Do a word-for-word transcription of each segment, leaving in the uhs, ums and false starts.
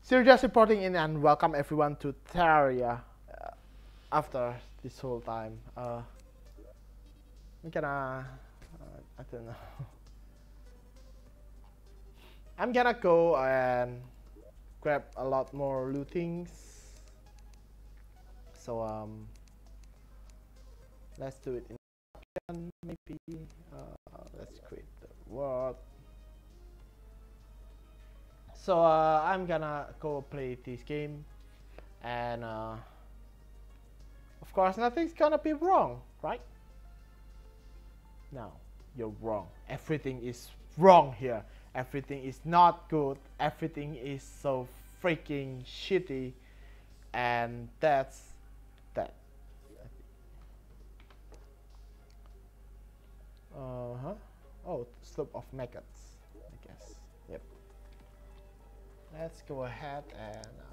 So just reporting in and welcome everyone to Terraria. Uh, after this whole time, uh, I'm gonna, uh, I don't know. I'm gonna go and grab a lot more lootings. So um, let's do it in option maybe. Uh, let's create the world. So uh, I'm gonna go play this game, and uh, of course nothing's gonna be wrong, right? No, you're wrong. Everything is wrong here. Everything is not good. Everything is so freaking shitty, and that's that. Uh huh. Oh, slope of maggots, I guess. Yep. Let's go ahead and. Uh,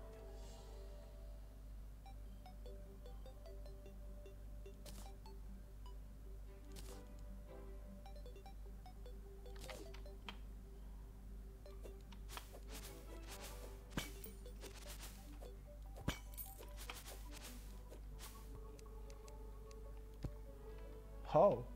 oh.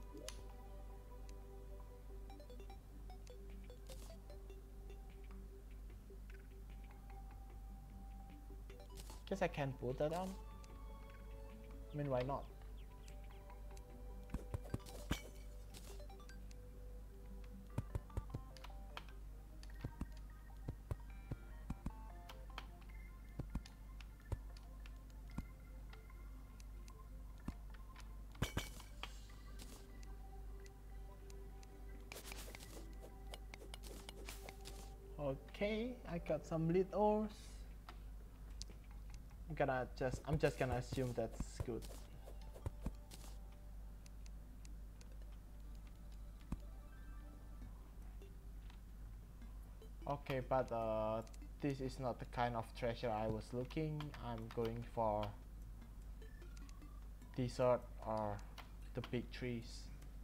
Guess I can put that on. I mean, why not? Okay, I got some lead ores. I'm gonna just, I'm just gonna assume that's good. Okay, but uh, this is not the kind of treasure I was looking. I'm going for desert or the big trees.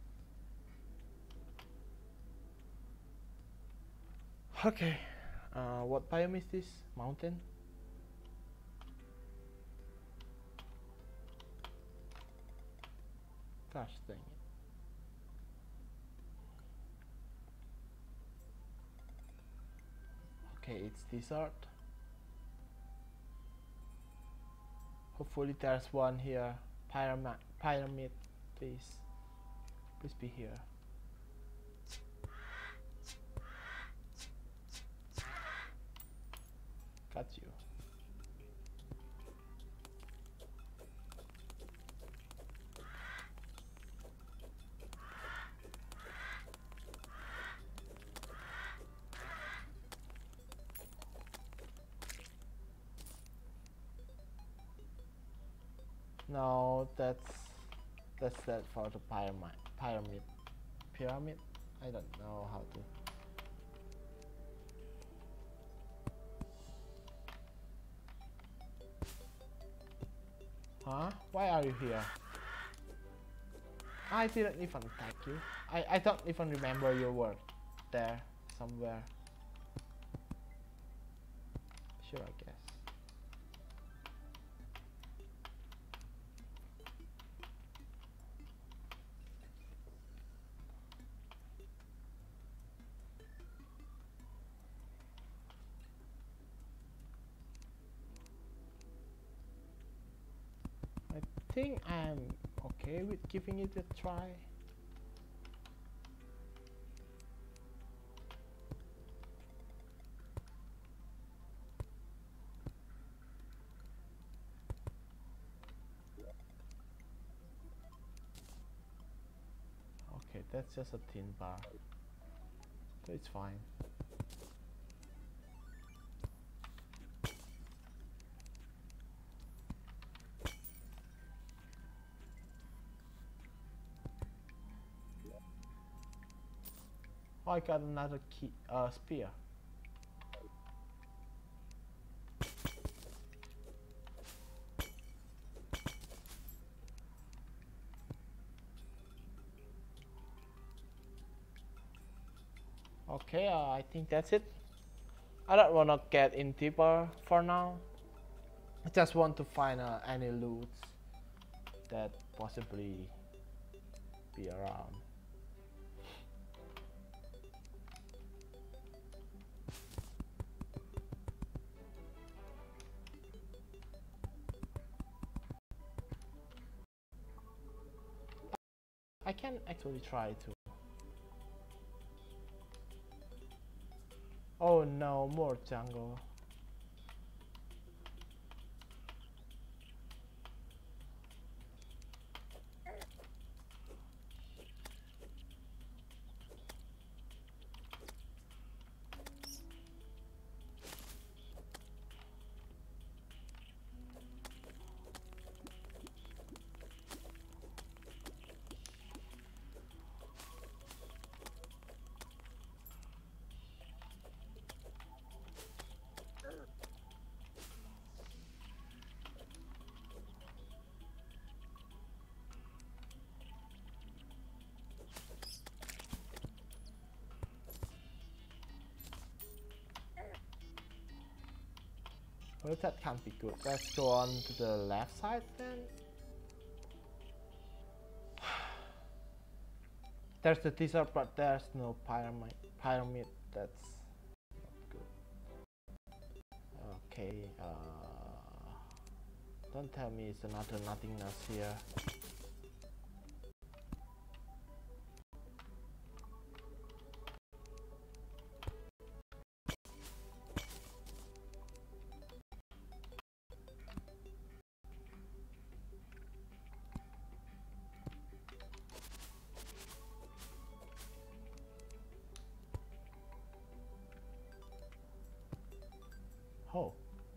Okay, uh, what biome is this? Mountain? Gosh dang it. Okay, it's desert. Hopefully there's one here. Pyramid, pyramid, please. Please be here. Got you. No, that's that's that for the pyramid. Pyramid. Pyramid? I don't know how to. Huh? Why are you here? I didn't even attack you. I, I don't even remember your word there somewhere. Sure, I guess. I think I'm okay with giving it a try. Okay, that's just a thin bar, so it's fine. Oh, I got another key, uh, spear. Okay, uh, I think that's it. I don't wanna get in deeper for now. I just want to find uh, any loot that possibly be around. I can actually try to. Oh no, more jungle. Well, that can't be good. Let's go on to the left side then. There's the desert, but there's no pyramid. Pyramid. That's not good. Okay. Uh, don't tell me it's another nothingness here. Oh.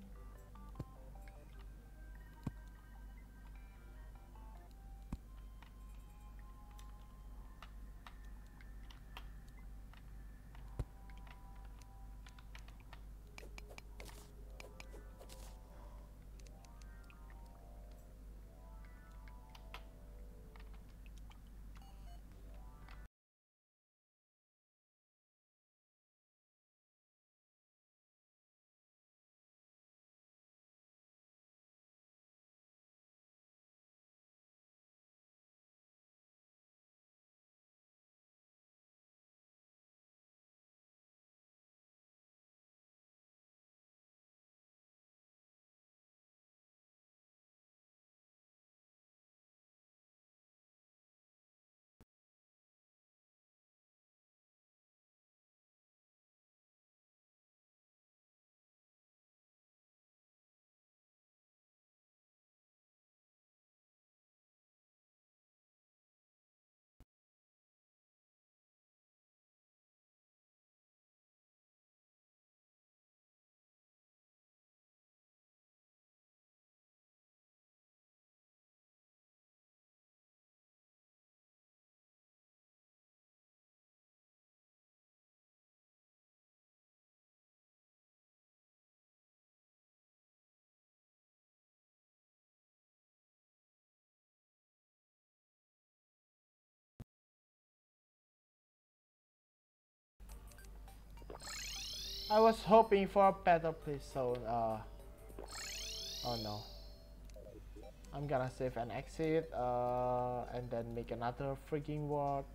I was hoping for a better place, so uh, oh no. I'm gonna save and exit, uh, and then make another freaking world.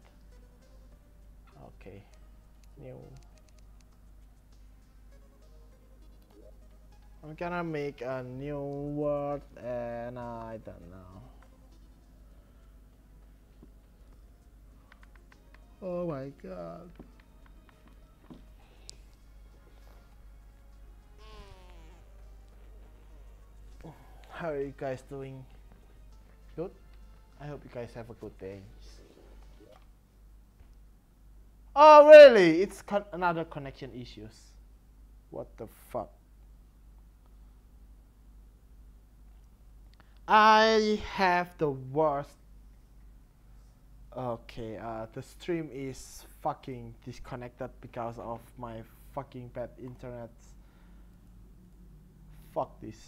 Okay, new. I'm gonna make a new world, and I don't know. Oh my god. How are you guys doing? Good? I hope you guys have a good day. Oh really? It's con another connection issues. What the fuck? I have the worst. Okay, uh, the stream is fucking disconnected because of my fucking bad internet. Fuck this.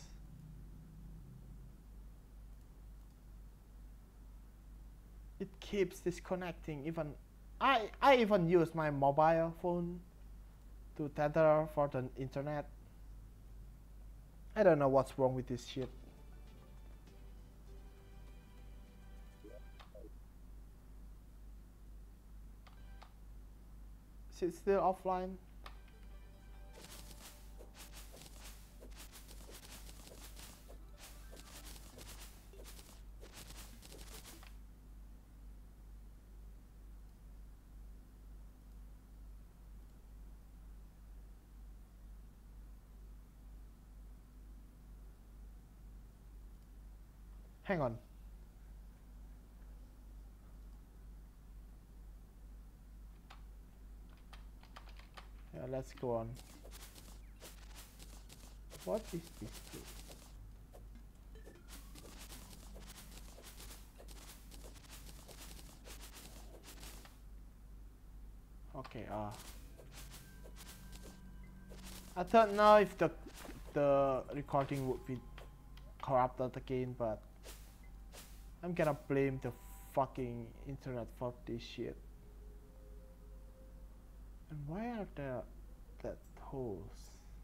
It keeps disconnecting. Even I, I even use my mobile phone. to tether for the internet. I don't know what's wrong with this shit. Is it still offline? Hang on. Yeah, let's go on. What is this? Okay, uh I don't know if the the recording would be corrupted again, but I'm gonna blame the fucking internet for this shit. And why are there that holes?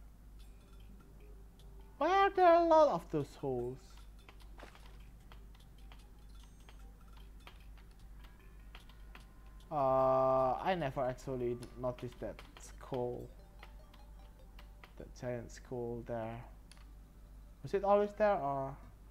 Why are there a lot of those holes? Uh, I never actually noticed that skull, that giant skull there. Was it always there, or?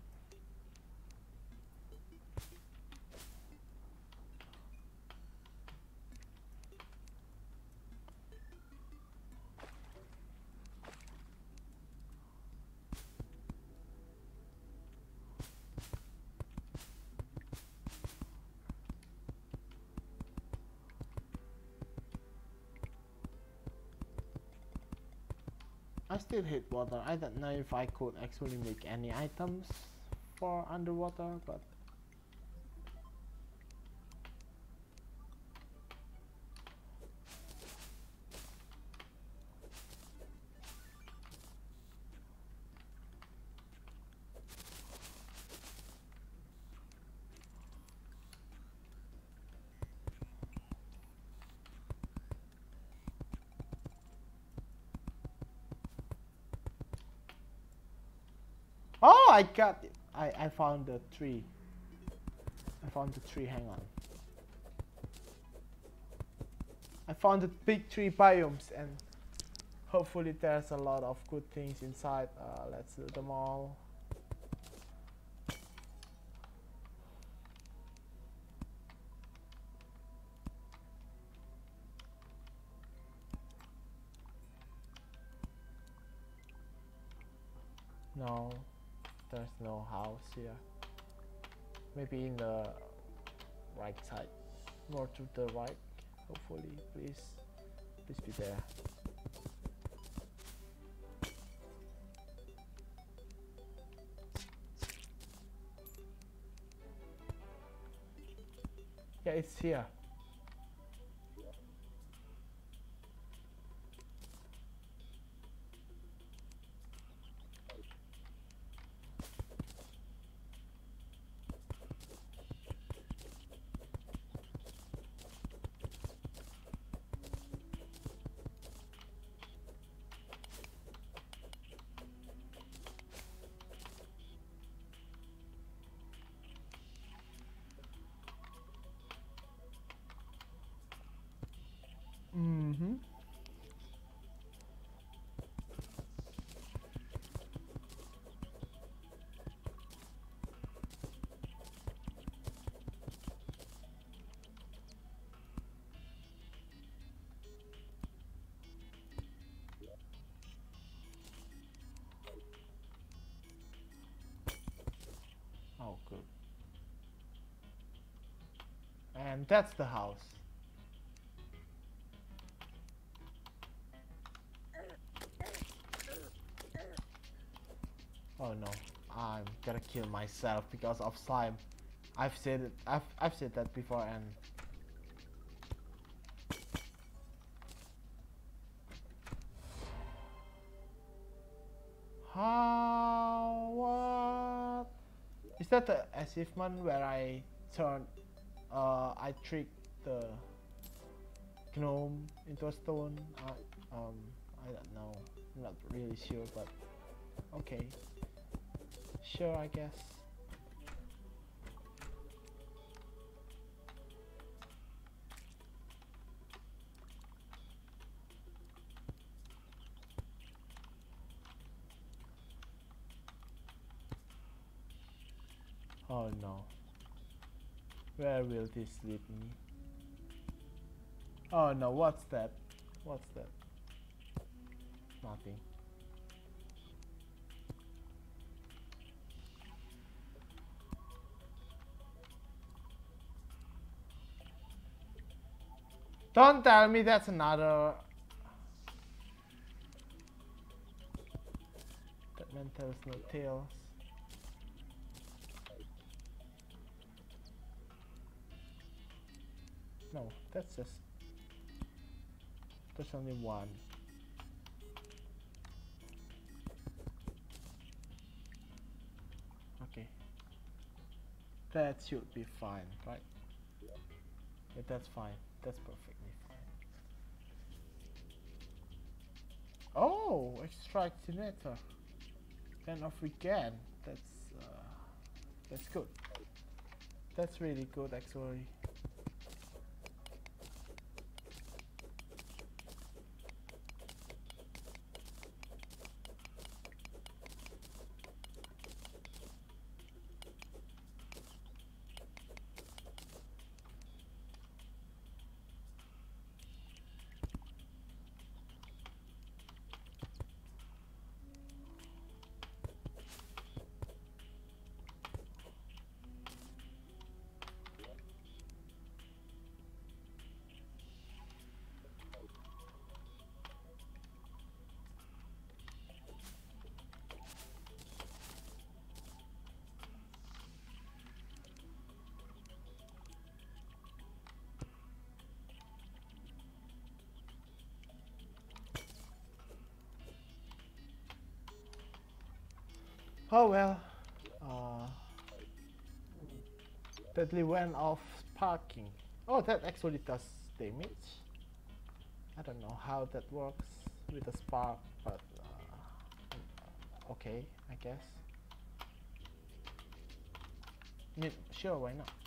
I still hate water. I don't know if I could actually make any items for underwater, but oh, I got it. I, I found the tree. I found the tree, hang on. I found the big tree biomes, and hopefully there's a lot of good things inside. Uh, let's do them all. No, there's no house here. Maybe in the right side, more to the right. Hopefully, please, please be there. Yeah, it's here. Mm-hmm. Oh, good. And that's the house. Oh no, I'm gonna kill myself because of slime. I've said it. I've I've said that before, and how what is that the achievement where I turn uh I trick the gnome into a stone? Uh, Um, I don't know. I'm not really sure, but okay. Sure, I guess. Oh no. Where will this lead me? Oh no, what's that? What's that? Nothing. Don't tell me that's another... That man tells no tales. No, that's just... There's only one. Okay. That should be fine, right? Yeah, that's fine. That's perfectly fine. Oh, extractinator. Then off we can. That's uh, that's good. That's really good actually. Oh well. Uh, Deadly went off sparking. Oh, that actually does damage. I don't know how that works with a spark, but uh, okay, I guess. I mean, sure, why not?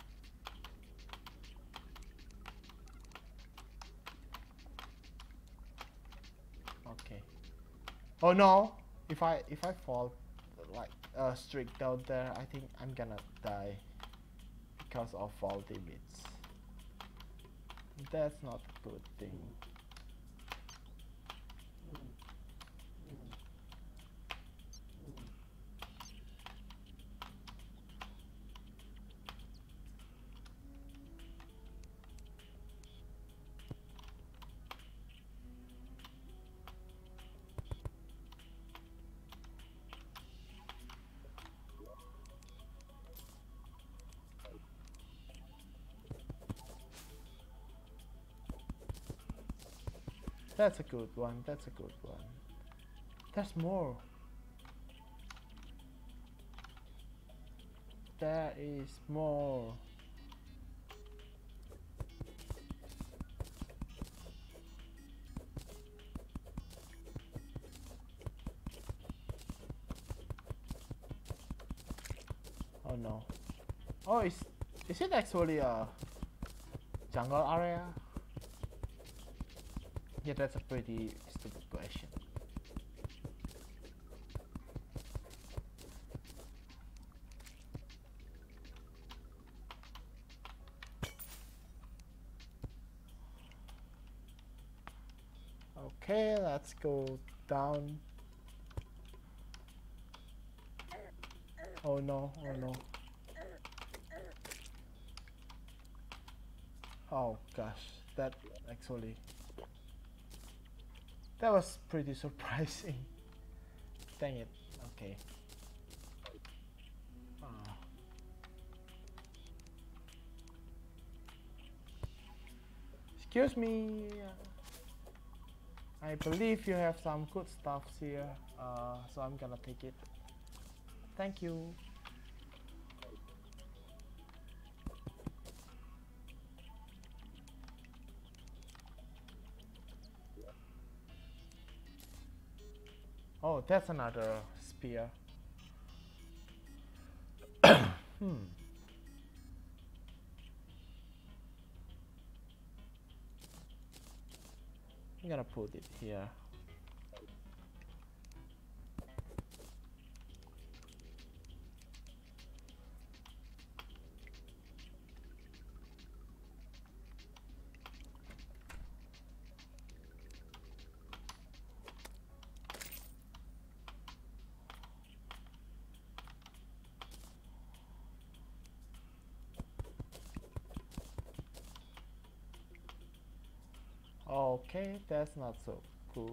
Okay. Oh no! If I if I fall like uh, straight down there, I think I'm gonna die because of fall damage. That's not a good thing. That's a good one, that's a good one. There's more. There is more. Oh no. Oh, is, is it actually a jungle area? Yeah, that's a pretty stupid question. Okay, let's go down. Oh no, oh no. Oh gosh, that actually... That was pretty surprising. Dang it, okay. Oh. Excuse me. I believe you have some good stuff here, uh, so I'm gonna take it. Thank you. Oh, that's another spear. Hmm. I'm gonna put it here. Okay, that's not so good.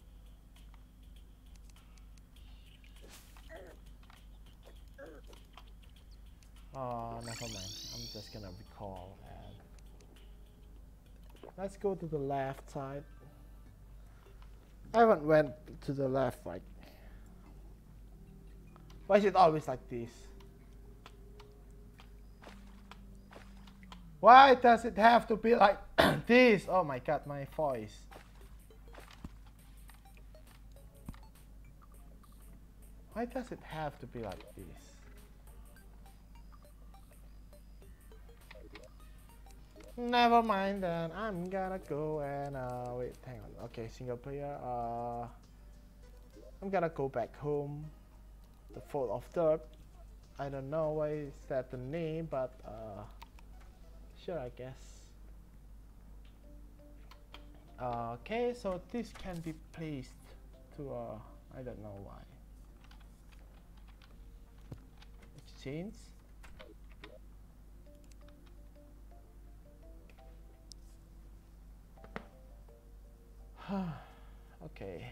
Uh, never mind. I'm just gonna recall and let's go to the left side. I haven't went to the left, right? Why is it always like this? Why does it have to be like this? Oh my god, my voice. Why does it have to be like this? Never mind then, I'm gonna go and uh, wait, hang on. Okay, single player. Uh, I'm gonna go back home. The fourth of third. I don't know why is that the name, but uh, sure, I guess. Uh, okay, so this can be placed to uh, I don't know why. Exchange. Okay.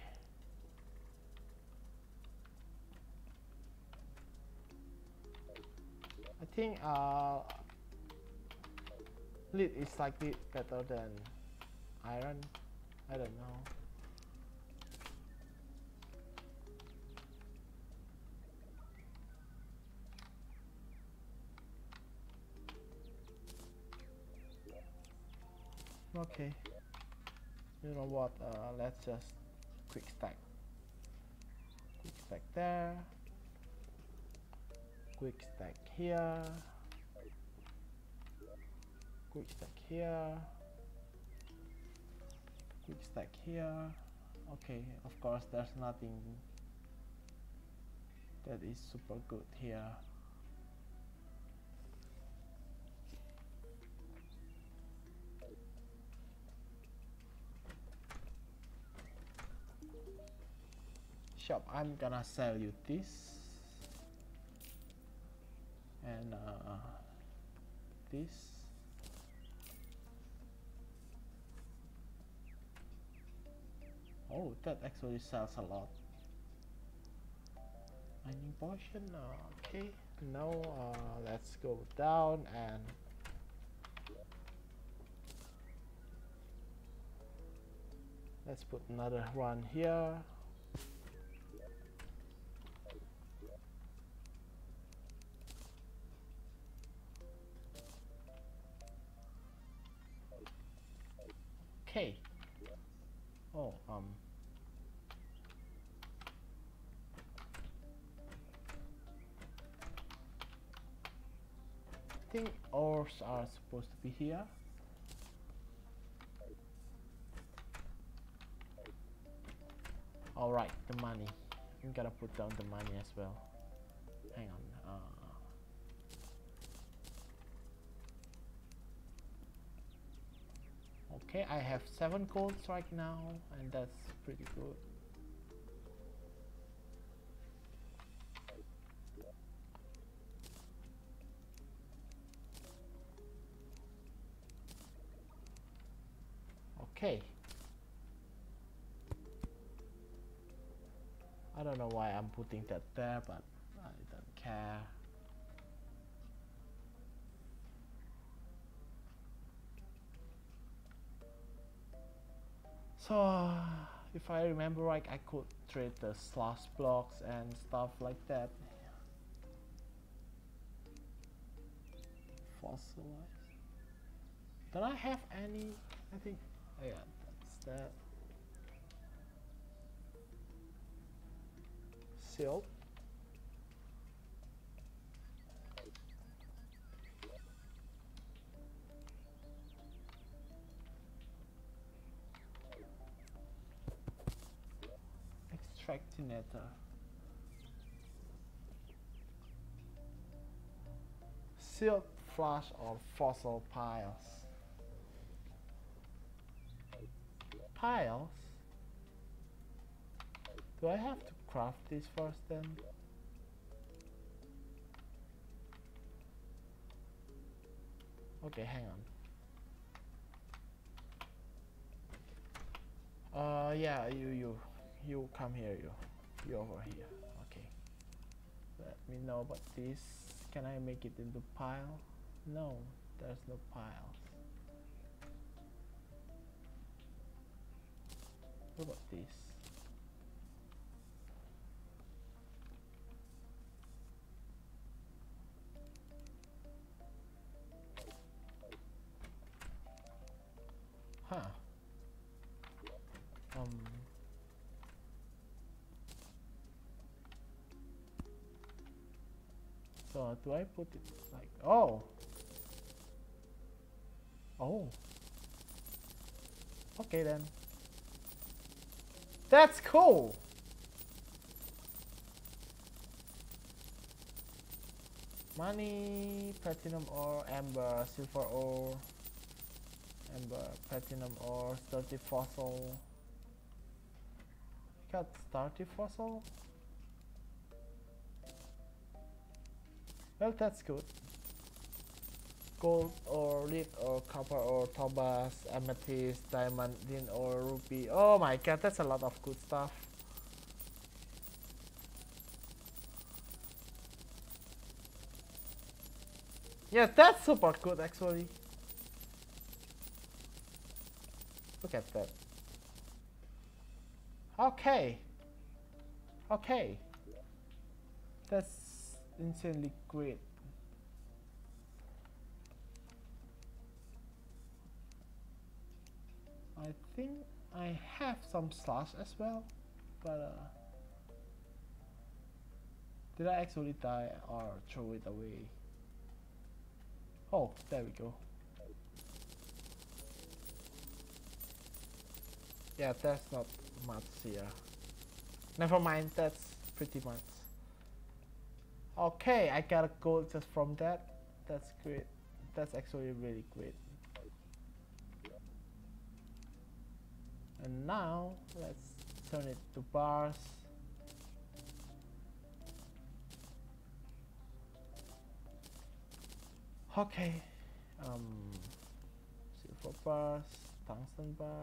I think uh, lead is slightly better than iron. I don't know. Okay. You know what? Uh, let's just quick stack. Quick stack there. Quick stack here. Quick stack here. Quick stack here. Okay, of course there's nothing that is super good here. Shop, I'm gonna sell you this and uh, this. Oh, that actually sells a lot. Mining potion, uh, okay. Now uh, let's go down and let's put another one here. Okay. Oh, um. I think ores are supposed to be here. Alright, the money. I'm gonna put down the money as well. Hang on. Uh, okay, I have seven golds right now, and that's pretty good. Okay. I don't know why I'm putting that there, but I don't care. So, if I remember right, I could trade the slash blocks and stuff like that. Fossilized. Don't I have any? I think, oh yeah, that's that. sealed. Extractinator. Sealed flash or fossil piles. Piles? Do I have to craft this first then? Okay, hang on. Uh, yeah, you, you, you come here, you, you over here. Okay. Let me know about this. Can I make it into pile? No, there's no piles. What about this? Huh. Um. So do I put it like, oh. Oh. Okay then. That's cool. Money, platinum ore, amber, silver ore, amber, platinum ore, sturdy fossil. Got sturdy fossil. Well, that's good. Gold or lead or copper or topaz, amethyst, diamond, tin or ruby. Oh my god, that's a lot of good stuff. Yeah, that's super good actually. Look at that. Okay. Okay. That's insanely great. I think I have some slush as well, but uh, did I actually die or throw it away? Oh, there we go. Yeah, there's not much here. Never mind, that's pretty much. Okay, I got a gold just from that. That's great. That's actually really great. And now let's turn it to bars. Okay, um, silver bars, tungsten bar,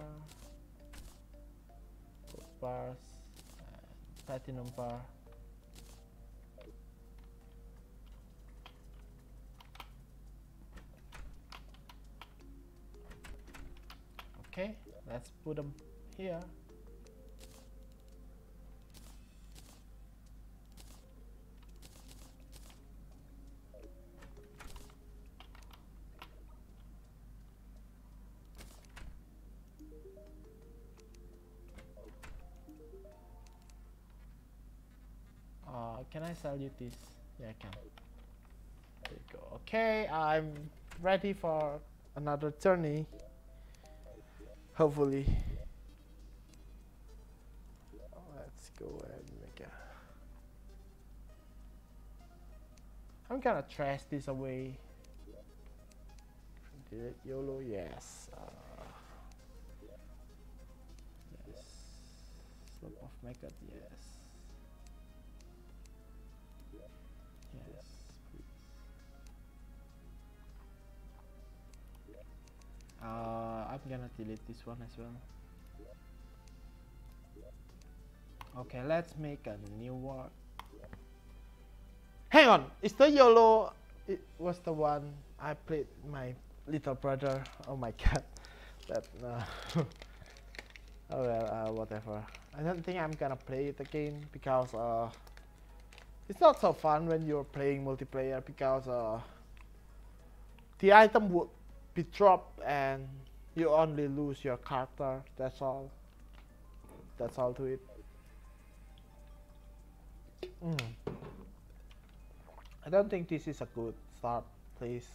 gold bars, and platinum bar. Okay, let's put them here. Uh, can I sell you this? Yeah, I can. There you go. Okay, I'm ready for another journey. Hopefully. Let's go and make a... I'm gonna trash this away. Did it YOLO? Yes. Uh, yes. Slope of maggot, yes. Yes, please. Uh, I'm gonna delete this one as well. Okay, let's make a new one. Hang on, is the YOLO? It was the one I played my little brother. Oh my god, that uh, oh well, uh, whatever. I don't think I'm gonna play it again because uh, it's not so fun when you're playing multiplayer because uh, the item would be dropped and you only lose your character. That's all. That's all to it. Mm. I don't think this is a good start, please.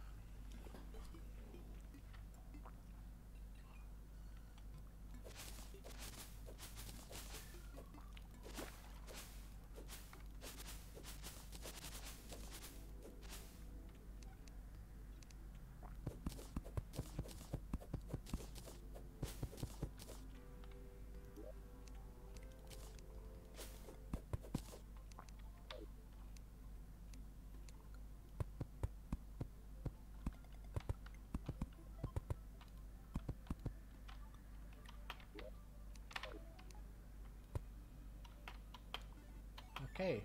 Okay.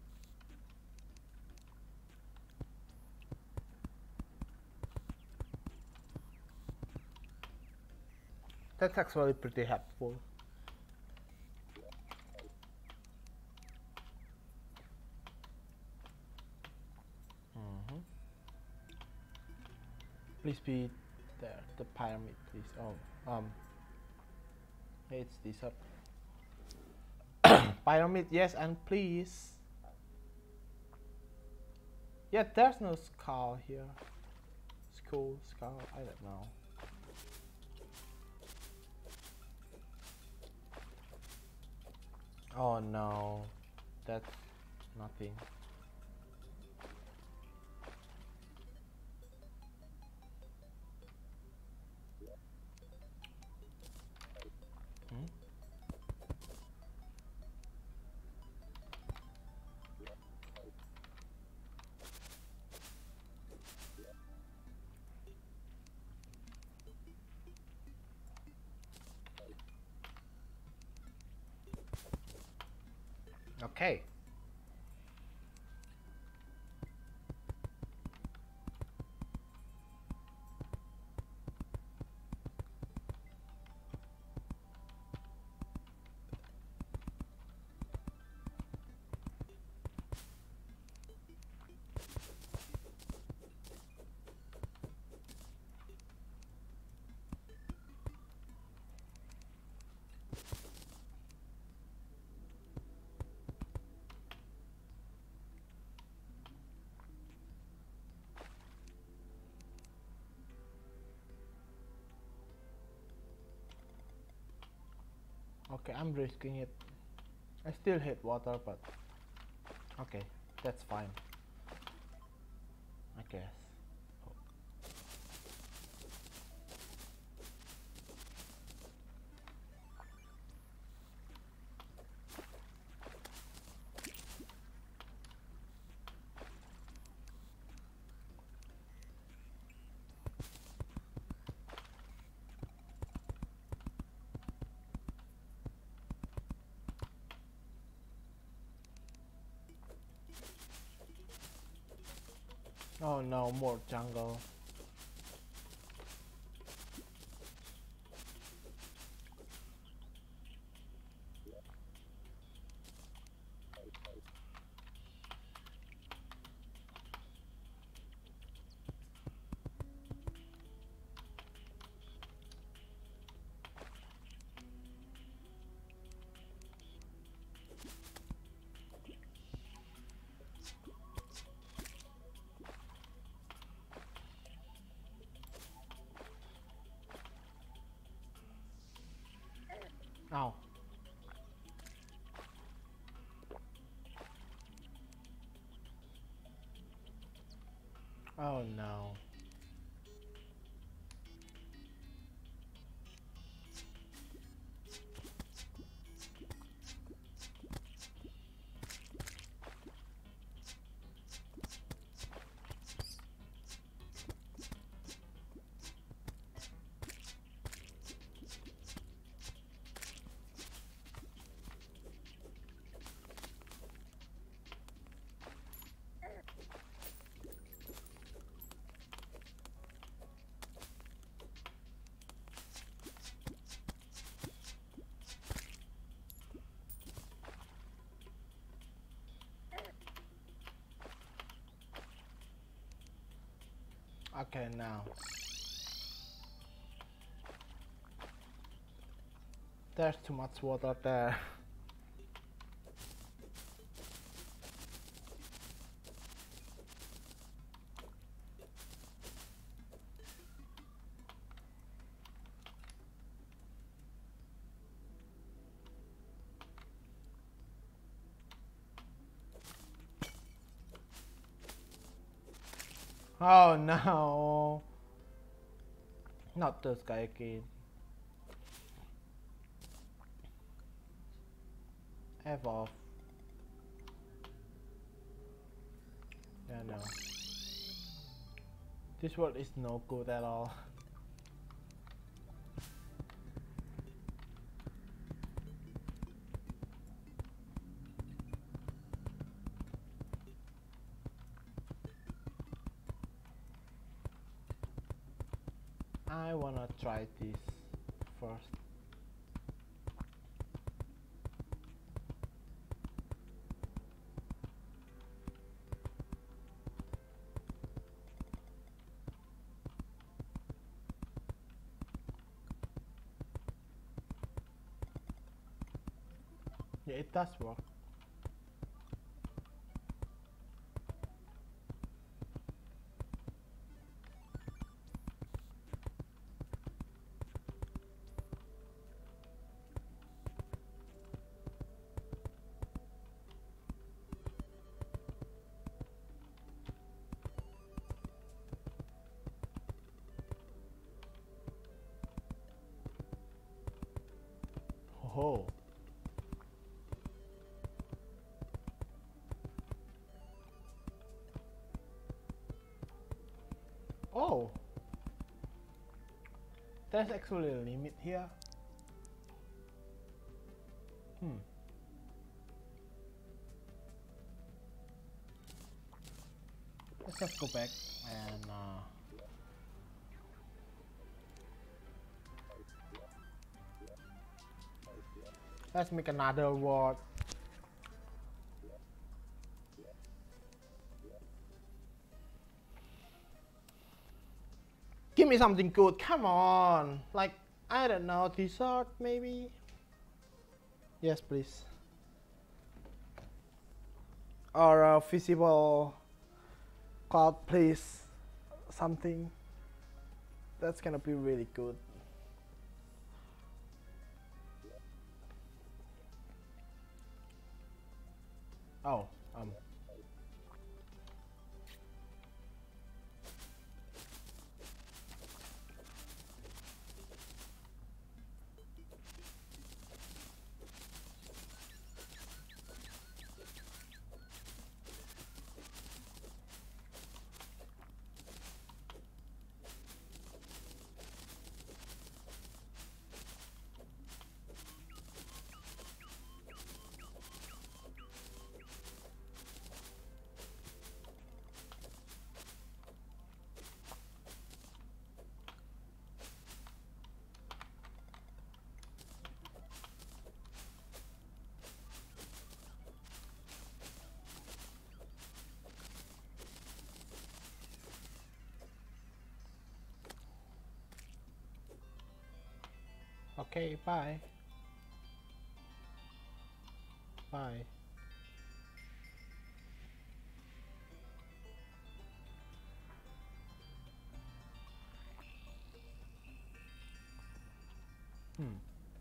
That's actually pretty helpful. Mm-hmm. Please be there. The pyramid, please. Oh, um, it's this up. Pyramid, yes, and please. Yeah, there's no skull here. Skull, skull, I don't know. Oh no, that's nothing. Hmm? Okay. Okay, I'm risking it. I still hate water, but okay, that's fine, I guess. Oh no, more jungle. Oh. Oh no. Okay, now. There's too much water there. Oh no! Not this guy again. F off. Yeah, no. This world is no good at all. I wanna try this first. Yeah, it does work. Oh. Oh. There's actually a limit here. Hmm. Let's just go back and uh, let's make another world. Give me something good, come on! Like, I don't know, dessert maybe? Yes, please. Or a visible cloud, please. Something. That's gonna be really good. Oh, um. Okay, bye. Bye. Hmm.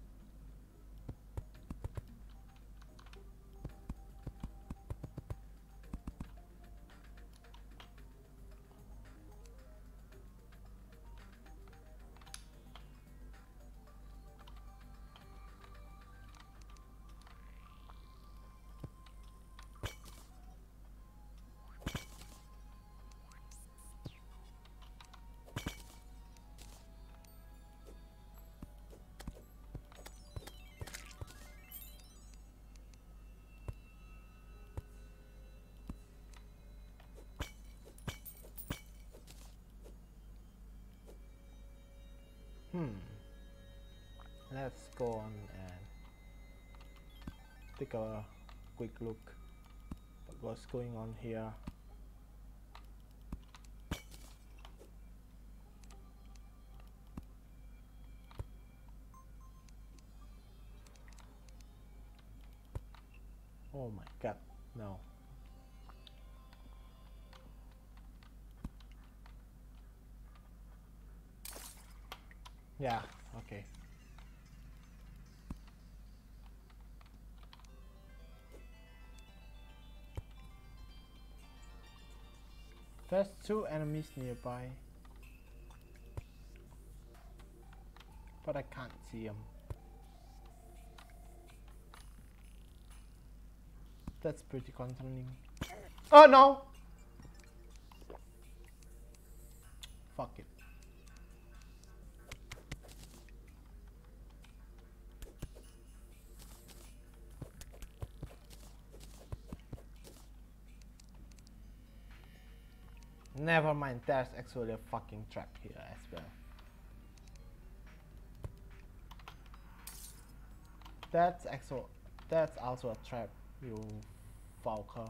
Hmm. Let's go on and take a quick look at what's going on here. Oh my god, no. Yeah, okay. There's two enemies nearby, but I can't see them. That's pretty concerning. Oh no! Fuck it. Never mind, there's actually a fucking trap here as well. That's actual. That's also a trap, you fucker.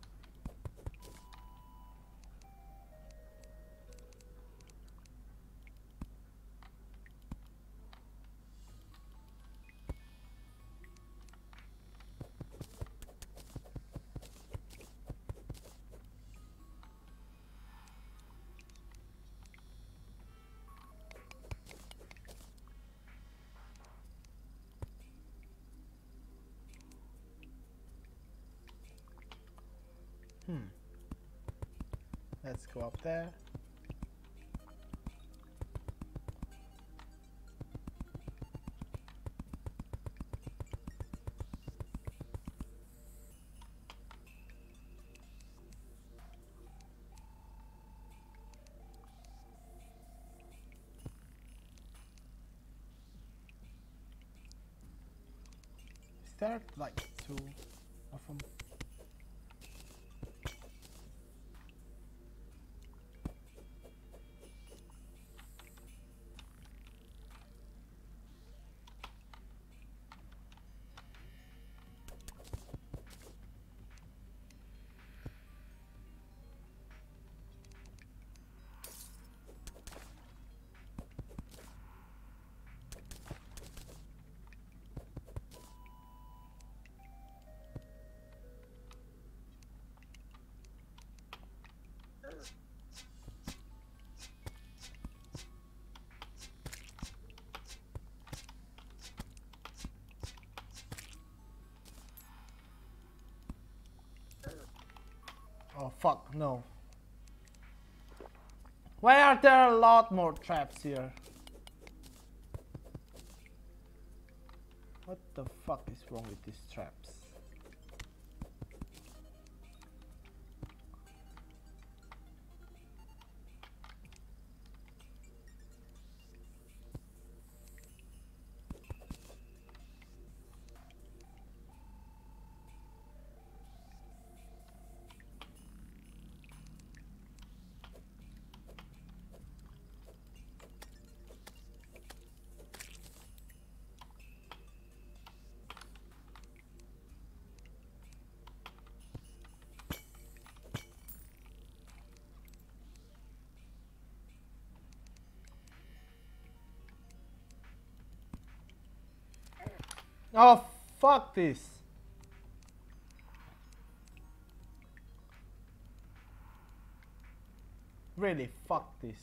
Hmm. Let's go up there. Is there like two of them? Oh fuck, no. Why are there a lot more traps here? What the fuck is wrong with these traps? Oh fuck this. Really, fuck this.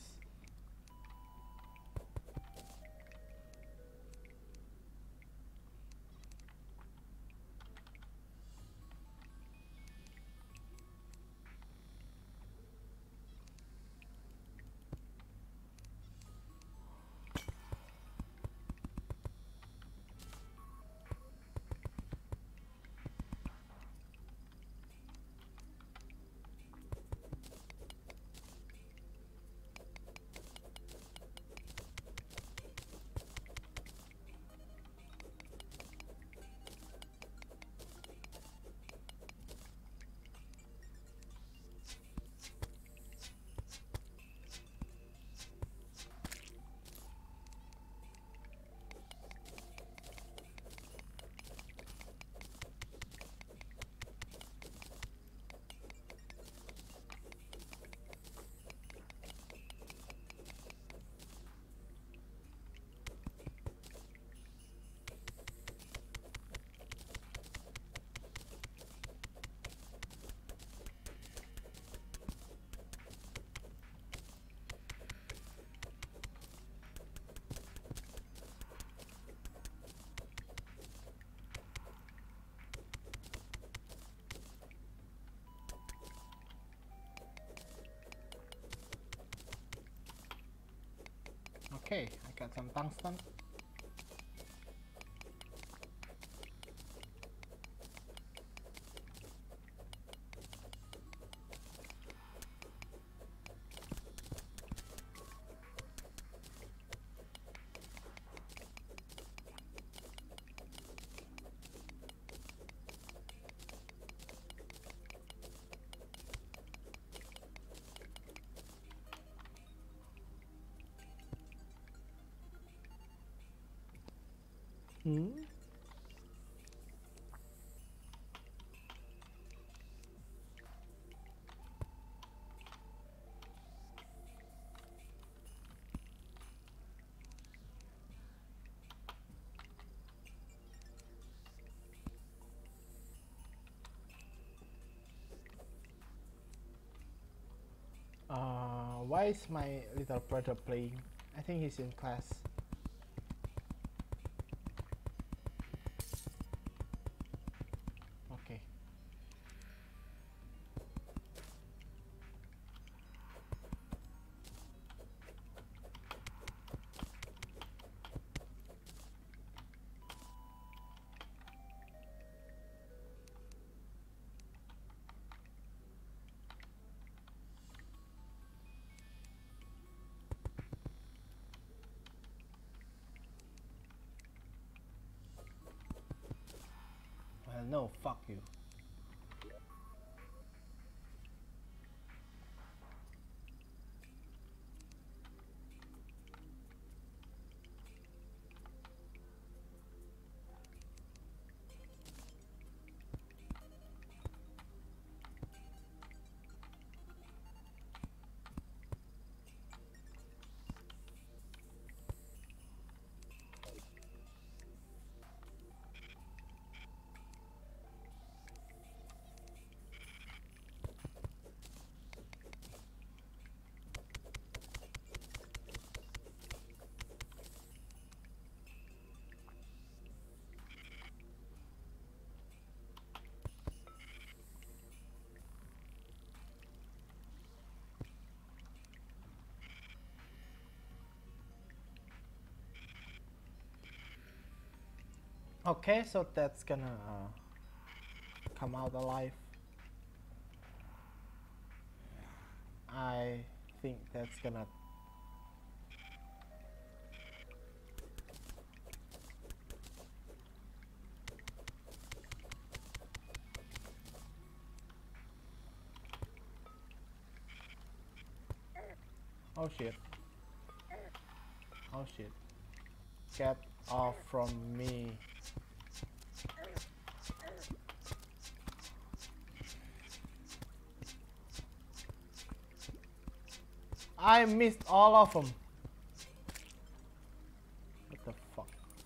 Okay, I got some tungsten. Hmm? Uh, why is my little brother playing? I think he's in class. Okay. Well, no, fuck you. Okay, so that's gonna uh, come out alive. I think that's gonna. Oh shit. Oh shit. Get off from me. I missed all of them. What the fuck?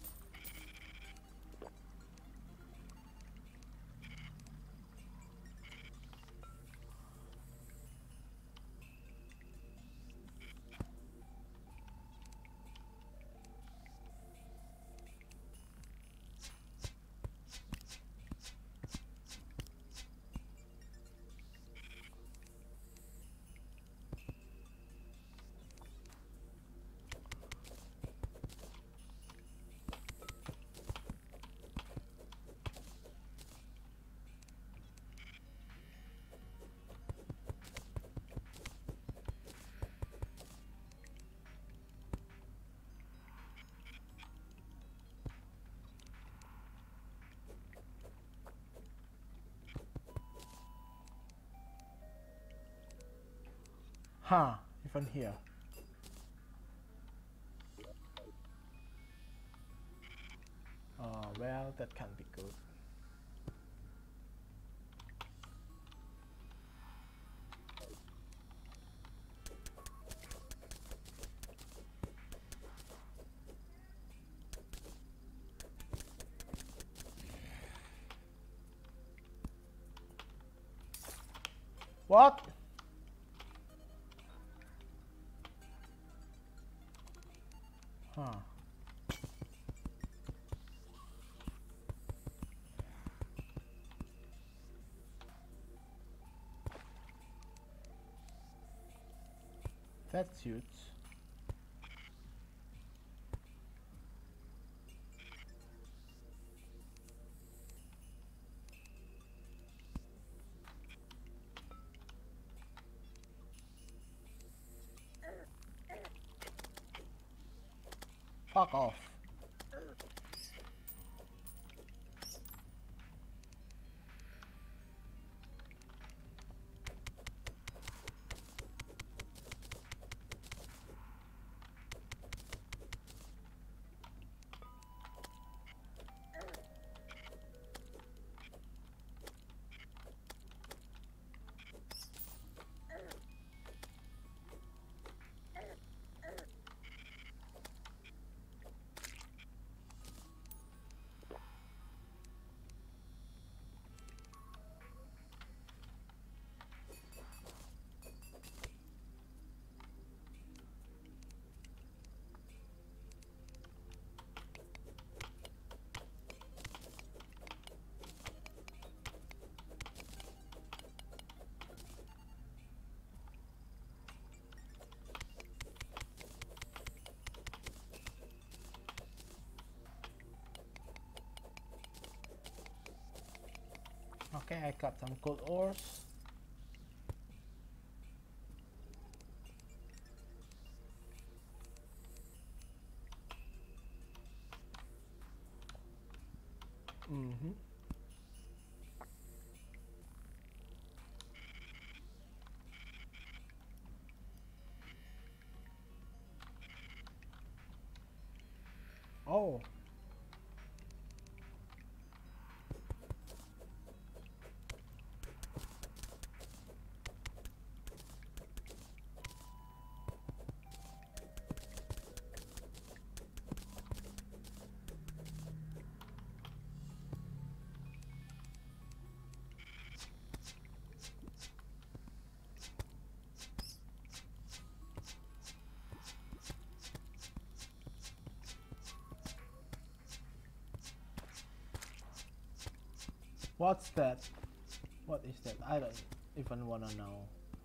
Huh, even here. Oh, well, that can't be good. What? Huh. That's huge. Fuck off. Okay, I got some gold ores. Mm-hmm. Oh. What's that? What is that? I don't even wanna know.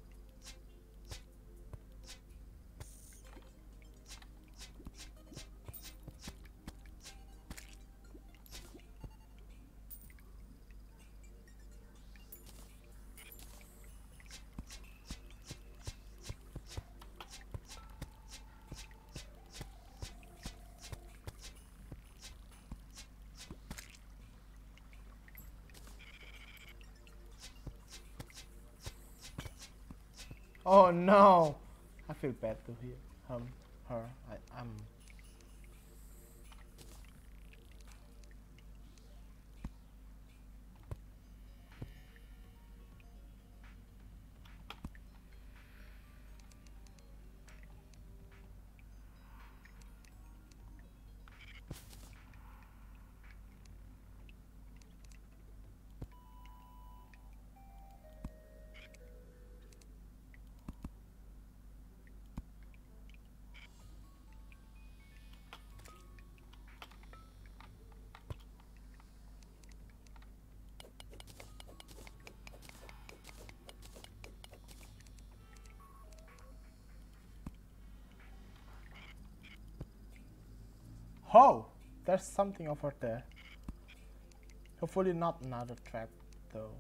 Oh no! I feel bad to hear him, her. I, I'm. Oh! There's something over there. Hopefully not another trap, though.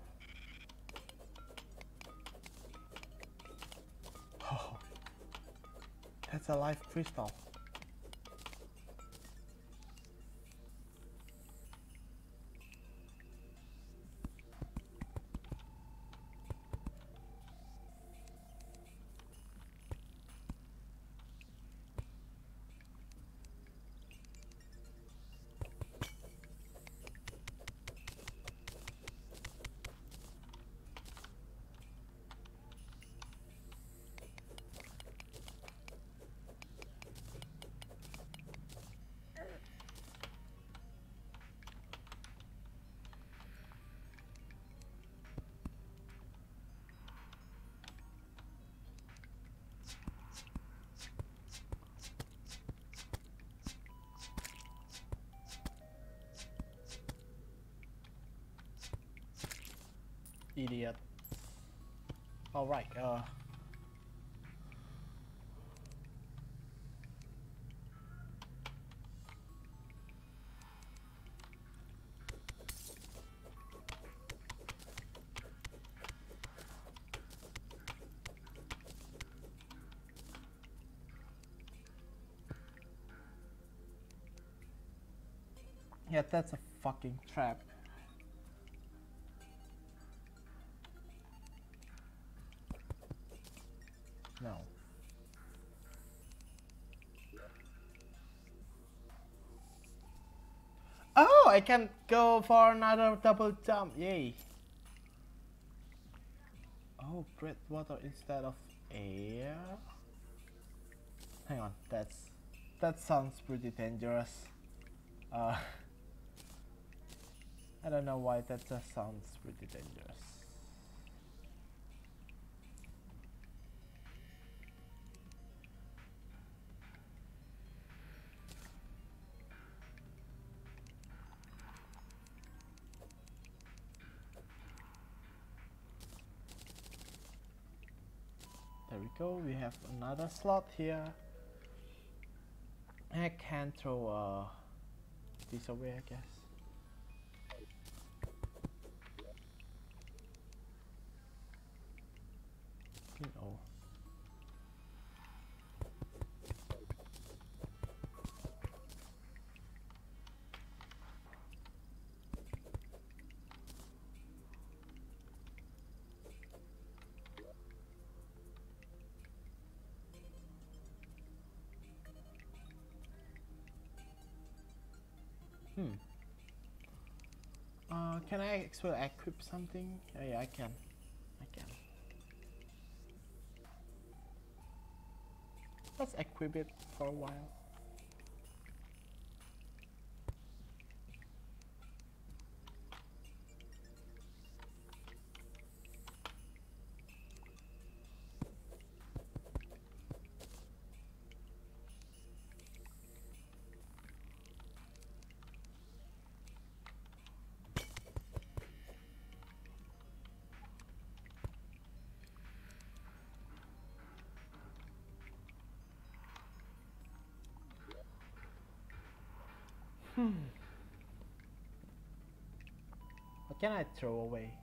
Oh, that's a live crystal. Idiot. Alright, uh. Yeah, that's a fucking trap. No. Oh, I can go for another double jump. Yay. Oh, bread water instead of air. Hang on, that's that sounds pretty dangerous. Uh, I don't know why that just sounds pretty dangerous. There we go, we have another slot here. I can throw uh, this away, I guess. Oh. Hmm. Uh, can I actually equip something? Oh, yeah, I can. I can. Let's equip it for a while. Hmm. What can I throw away?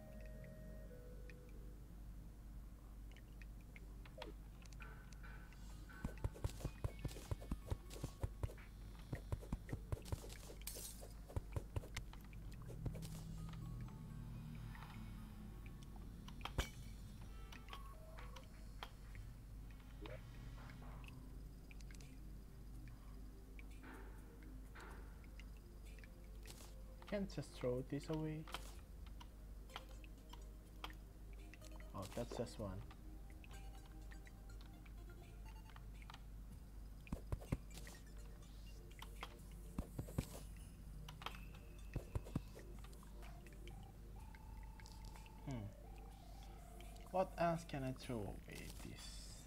Can't just throw this away. Oh, that's just one. Hmm. What else can I throw away this?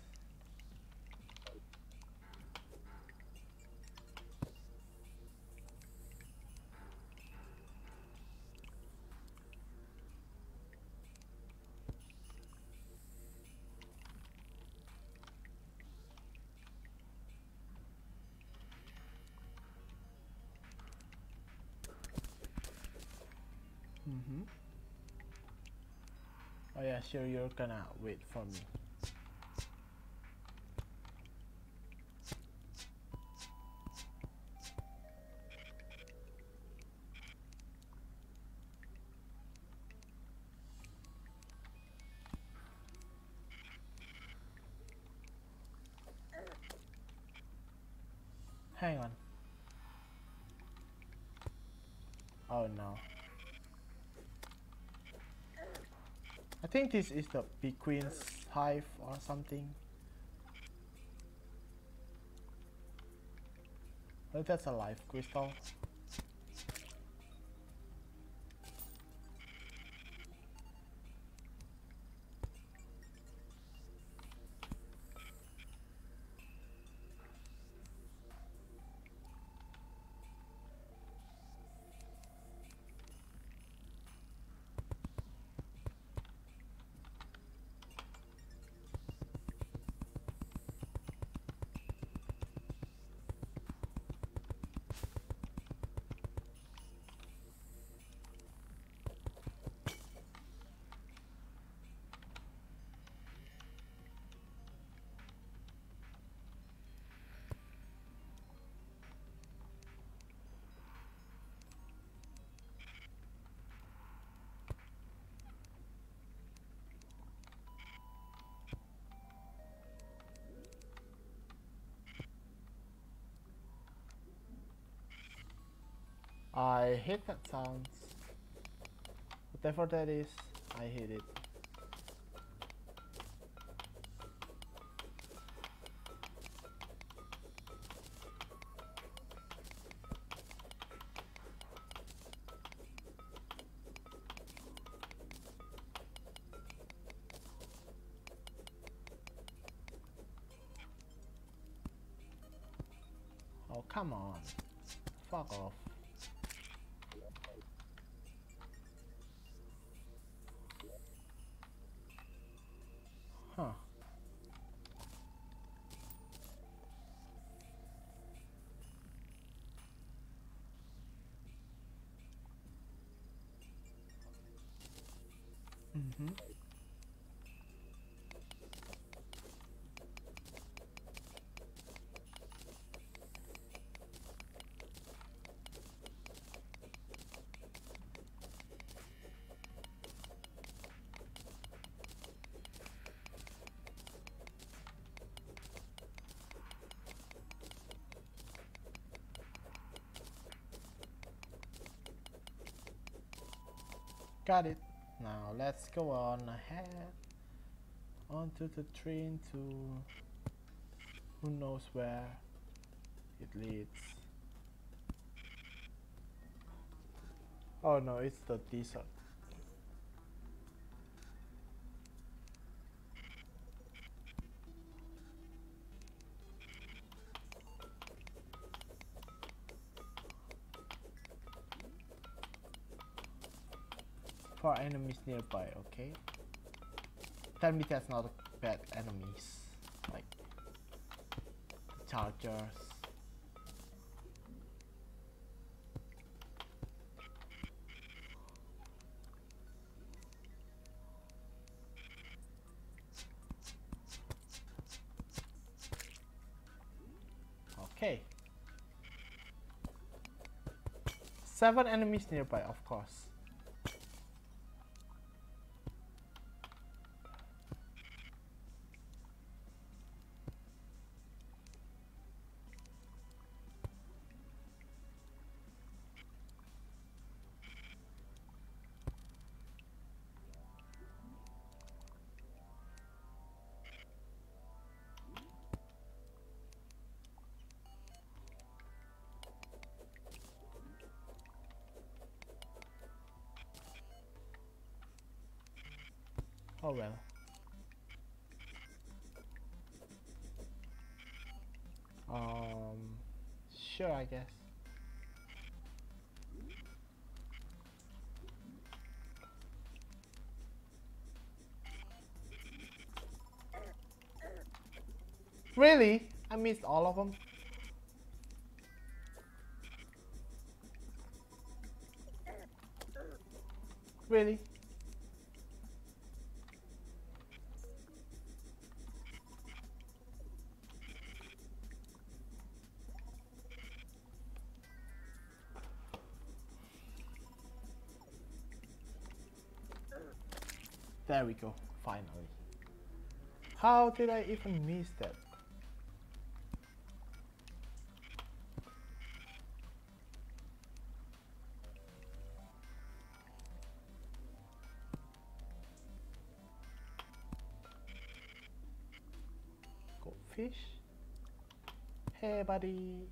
Mm-hmm. Oh yeah, sure, you're gonna wait for me. Hang on. Oh no. I think this is the big queen's hive or something. Oh, that's a life crystal. I hate that sound. Whatever that is, I hate it. Oh, come on. Fuck off. Huh. Mm-hmm. Got it. Now let's go on ahead onto the train to who knows where it leads. Oh no, it's the desert. For enemies nearby, okay? Tell me that's not bad enemies, like chargers. Okay. Seven enemies nearby, of course. Oh well. Um, sure, I guess. Really? I missed all of them? Really? There we go, finally. How did I even miss that? Goldfish? Hey buddy.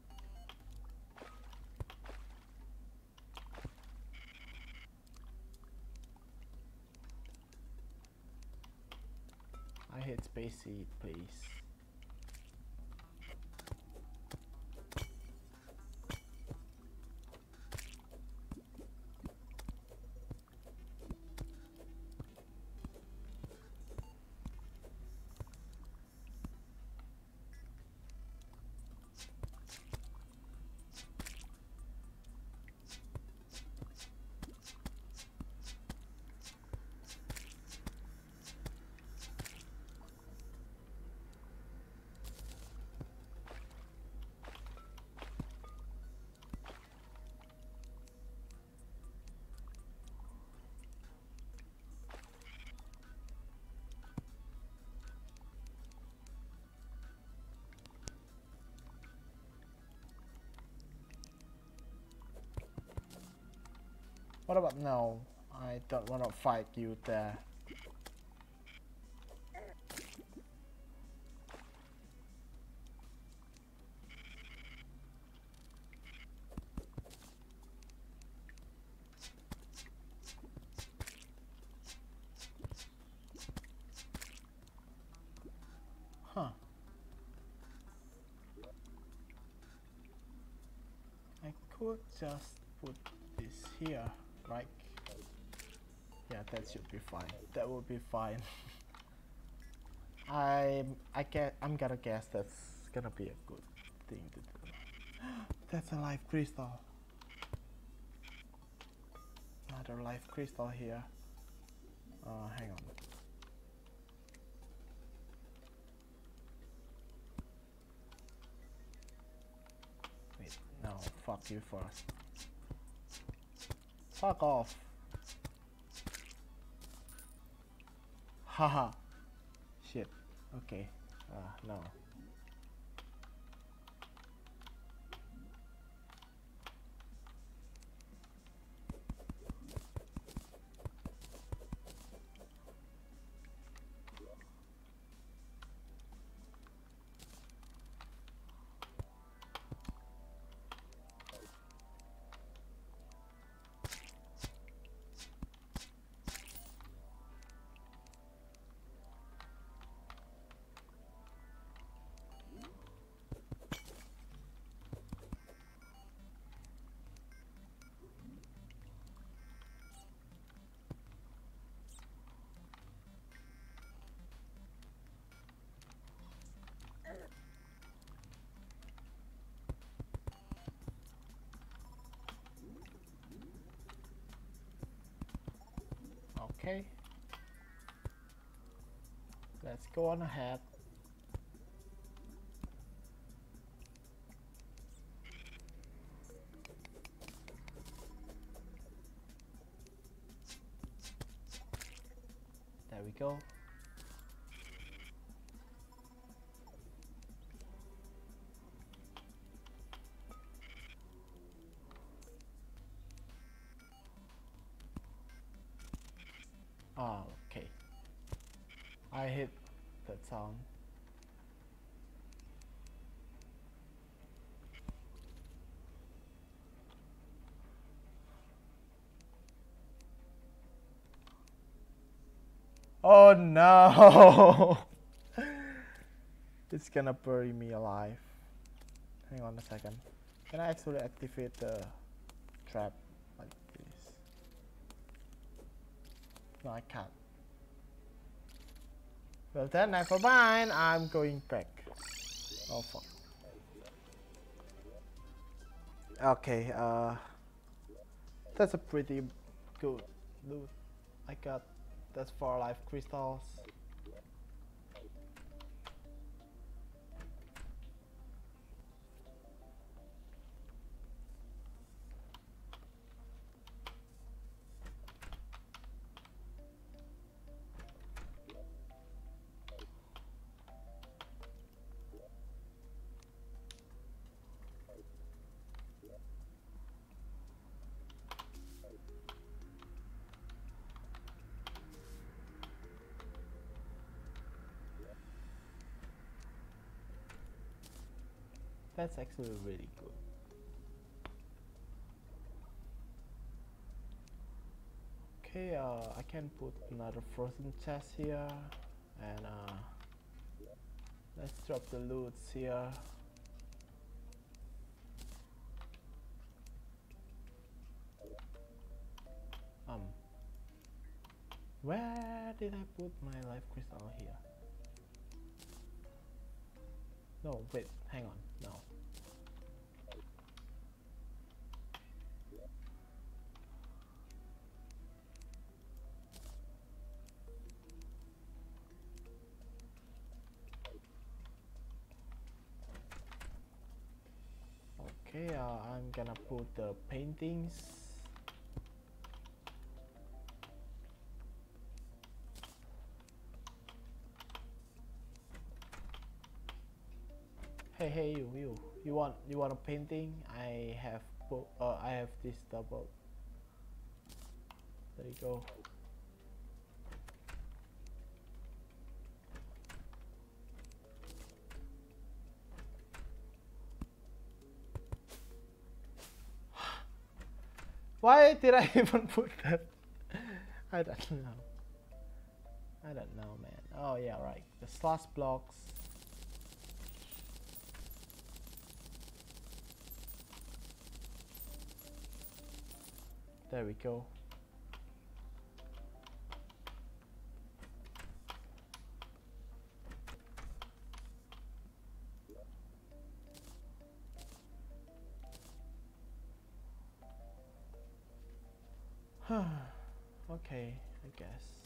I hate spacey, please. What about now? I don't want to fight you there. Huh. I could just put this here, right? Yeah, that should be fine. That would be fine. I I get I'm gonna guess that's gonna be a good thing to do. That's a life crystal. Another life crystal here. Uh, hang on. Wait, no, fuck you first. Fuck off. Haha. Shit. Okay. Uh, no. Okay. Let's go on ahead. There we go. Oh, okay. I hit that sound. Oh no! It's gonna bury me alive. Hang on a second. Can I actually activate the trap like this? No, I can't. Well then, never mind. I'm going back. Oh fuck. Okay, uh, that's a pretty good loot. I got that's four life crystals. That's actually really good. Okay, uh, I can put another frozen chest here, and uh, let's drop the loots here. Um, where did I put my life crystal here? No, wait, hang on, no. Okay, uh, I'm gonna put the paintings. Hey, hey, you, you, you want, you want a painting? I have, uh, I have this double. There you go. Why did I even put that? I don't know. I don't know, man. Oh yeah, right. The slash blocks. There we go. Okay, I guess.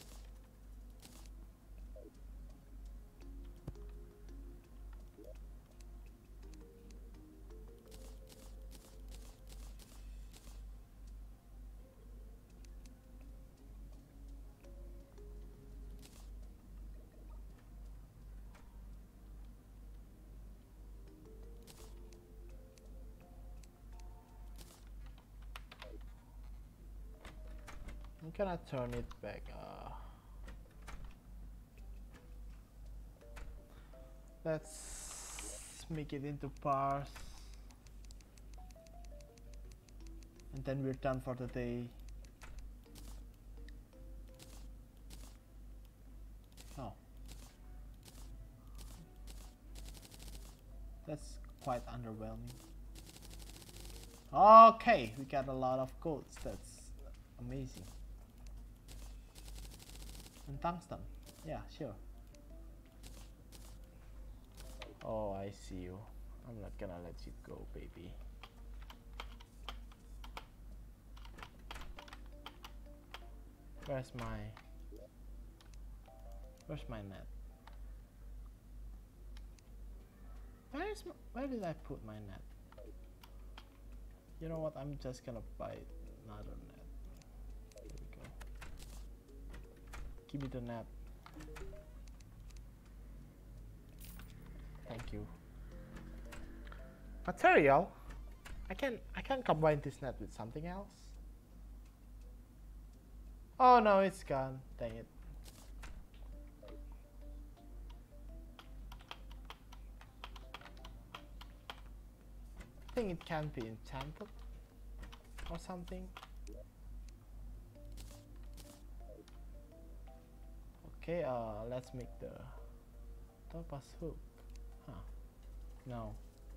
I'm gonna turn it back. Uh, let's make it into bars, and then we're done for the day. Oh, that's quite underwhelming. Okay, we got a lot of golds. That's amazing. And tungsten. Yeah, sure. Oh, I see you. I'm not gonna let you go, baby. Where's my... Where's my net? Where is my... Where did I put my net? You know what? I'm just gonna buy another net. There we go. Give me the net. Thank you. Material? I can I can combine this net with something else. Oh no, it's gone. Dang it. I think it can be enchanted or something. Okay, uh, let's make the topaz hook. Huh? No.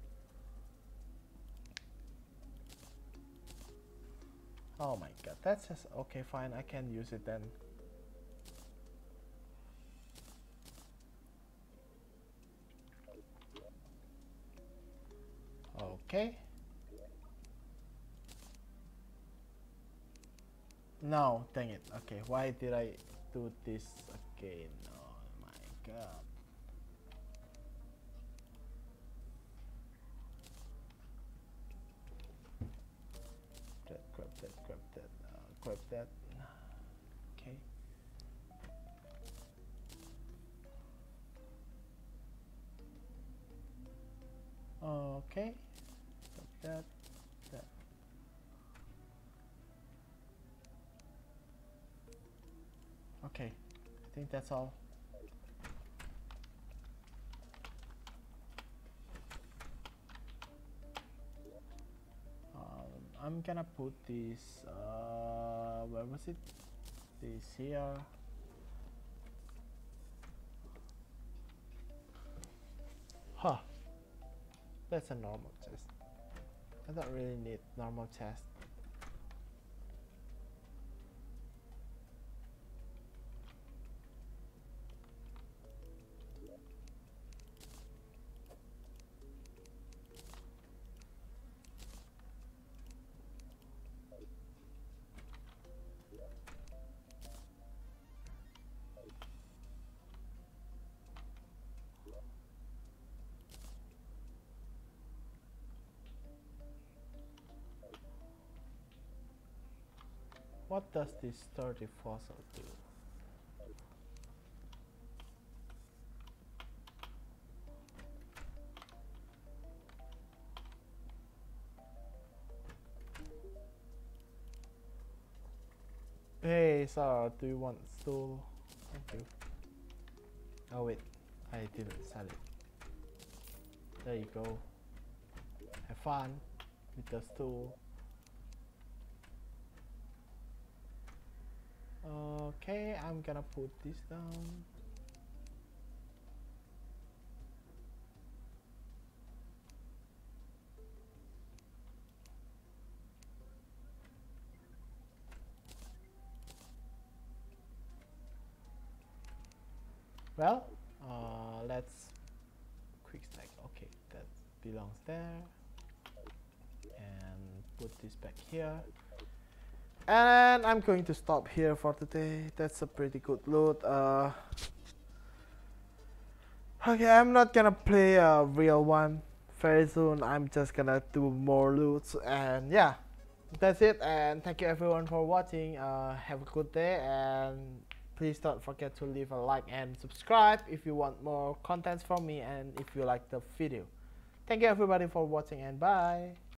Oh my god, that's just okay. Fine, I can use it then. Okay. No, dang it. Okay, why did I do this again? Oh my god. That, grab that, grab that, uh, grab that. Okay. Okay. Grab that, that. Okay, I think that's all. Um, I'm gonna put this, uh, where was it? This here. Huh. That's a normal chest. I don't really need normal chest. What does this sturdy fossil do? Hey, Okay, so do you want stool? Thank you. Oh wait, I didn't sell it. There you go. Have fun with the stool. Okay, I'm gonna put this down. Well, uh, let's quick stack. Okay, that belongs there. And put this back here. And I'm going to stop here for today. That's a pretty good loot. Uh, okay, I'm not gonna play a real one very soon. I'm just gonna do more loots. And yeah, that's it. And thank you everyone for watching. Uh, have a good day. And please don't forget to leave a like and subscribe if you want more contents from me and if you like the video. Thank you everybody for watching and bye.